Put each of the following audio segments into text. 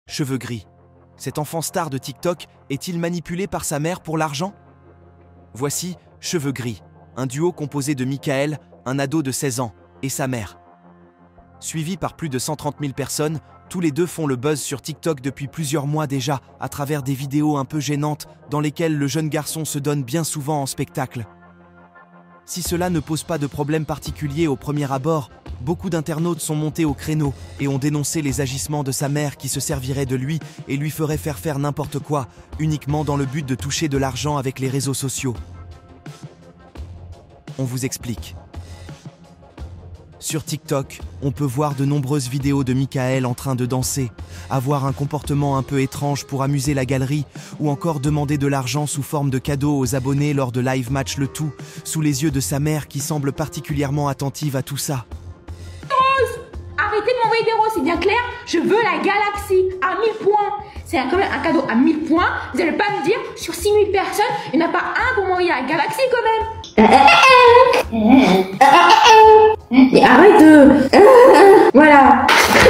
Cheveux gris. Cet enfant star de TikTok est-il manipulé par sa mère pour l'argent? Voici Cheveux gris, un duo composé de Michael, un ado de 16 ans, et sa mère. Suivi par plus de 130 000 personnes, tous les deux font le buzz sur TikTok depuis plusieurs mois déjà, à travers des vidéos un peu gênantes dans lesquelles le jeune garçon se donne bien souvent en spectacle. Si cela ne pose pas de problème particulier au premier abord, beaucoup d'internautes sont montés au créneau et ont dénoncé les agissements de sa mère qui se servirait de lui et lui ferait faire n'importe quoi, uniquement dans le but de toucher de l'argent avec les réseaux sociaux. On vous explique. Sur TikTok, on peut voir de nombreuses vidéos de Michael en train de danser, avoir un comportement un peu étrange pour amuser la galerie, ou encore demander de l'argent sous forme de cadeaux aux abonnés lors de live match, le tout sous les yeux de sa mère qui semble particulièrement attentive à tout ça. Arrêtez de m'envoyer des roses, c'est bien clair. Je veux la galaxie à 1000 points. C'est quand même un cadeau à 1000 points. Vous allez pas me dire, sur 6000 personnes, il n'y en a pas un pour m'envoyer la galaxie quand même. Et arrête de... Voilà.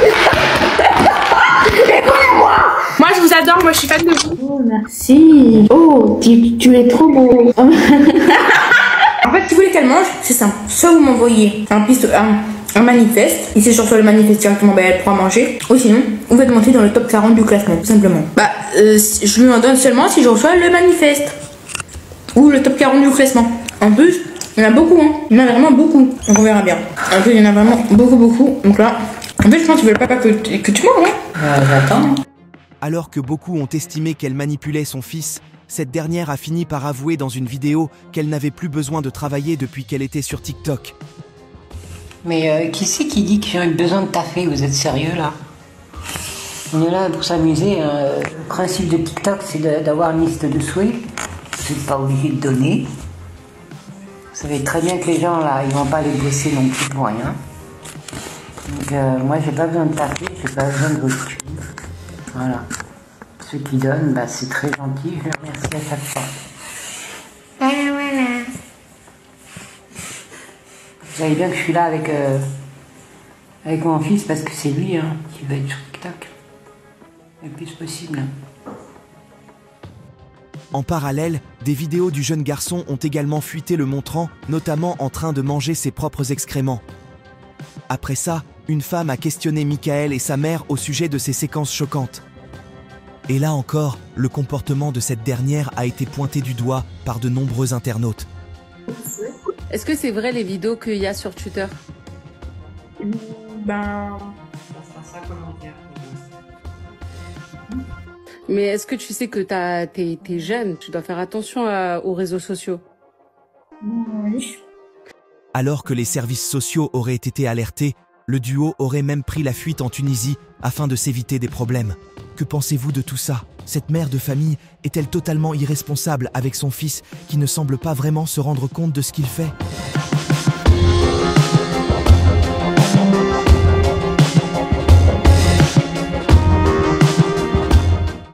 Écoutez-moi. Moi je vous adore, moi je suis fan de vous. Oh merci. Oh, tu es trop beau. En fait, si vous voulez qu'elle mange, c'est simple. Soit vous m'envoyez un manifeste, et si je reçois le manifeste directement, bah, elle pourra manger. Ou sinon, vous faites monter dans le top 40 du classement, tout simplement. Je lui en donne seulement si je reçois le manifeste. Ou le top 40 du classement. En plus, il y en a beaucoup, hein. Il y en a vraiment beaucoup. Donc on verra bien. En plus, il y en a vraiment beaucoup. Donc là, en fait, je pense qu'ils veulent pas que tu manges, hein. J'attends. Alors que beaucoup ont estimé qu'elle manipulait son fils, cette dernière a fini par avouer dans une vidéo qu'elle n'avait plus besoin de travailler depuis qu'elle était sur TikTok. Mais qui c'est qui dit que j'ai besoin de taffer? Vous êtes sérieux là? On est là pour s'amuser. Le principe de TikTok, c'est d'avoir une liste de souhaits. Vous n'êtes pas obligé de donner. Vous savez très bien que les gens là, ils vont pas les blesser non plus pour rien. Donc moi, j'ai pas besoin de taffer, j'ai pas besoin de votre cul. Voilà. Ceux qui donnent, bah, c'est très gentil, je les remercie à chaque fois. Voilà. Vous savez bien que je suis là avec mon fils parce que c'est lui qui va être sur TikTok le plus possible. En parallèle, des vidéos du jeune garçon ont également fuité le montrant, notamment en train de manger ses propres excréments. Après ça, une femme a questionné Michael et sa mère au sujet de ces séquences choquantes. Et là encore, le comportement de cette dernière a été pointé du doigt par de nombreux internautes. Est-ce que c'est vrai les vidéos qu'il y a sur Twitter? Mais est-ce que tu sais que t'es jeune, tu dois faire attention aux réseaux sociaux? Oui. Alors que les services sociaux auraient été alertés, le duo aurait même pris la fuite en Tunisie afin de s'éviter des problèmes. Que pensez-vous de tout ça? Cette mère de famille est-elle totalement irresponsable avec son fils qui ne semble pas vraiment se rendre compte de ce qu'il fait?